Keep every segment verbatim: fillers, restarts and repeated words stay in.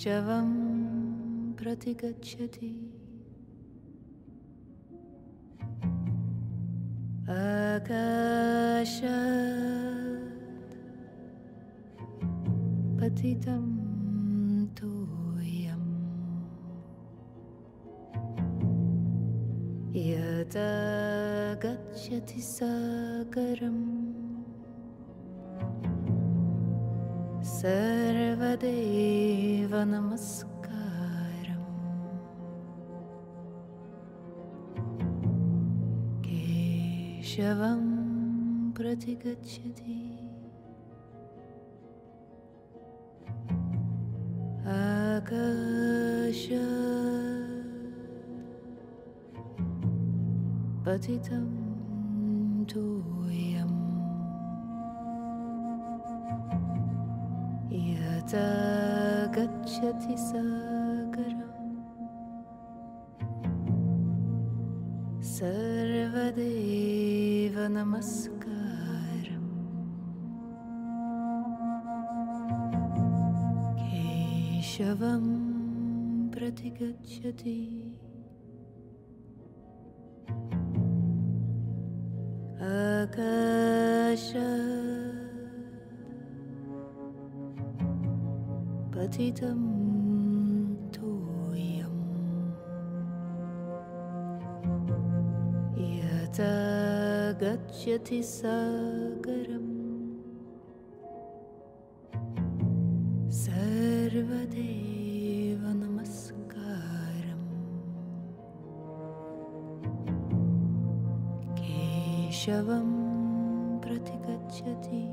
केशवं प्रतिगच्छति आकाशात् पतितं तोयम् यदा गच्छति सागरम् सर्वदेव नमस्कारम् केशवं प्रतिगच्छति आकाशात् पतितं तोयम् यदा गच्छति सागरम् सर्वदेव नमस्कारम् केशवं प्रतिगच्छति आकाशात् पतितं तोयम् यदा गच्छति सागरम् सर्वदेव नमस्कारम् केशवं प्रतिगच्छति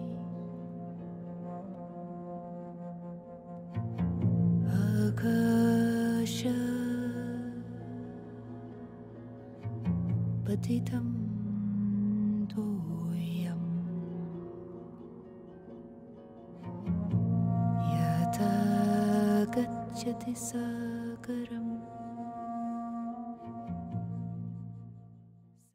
आकाशात् पतितं तोयम् यदा गच्छति सागरम्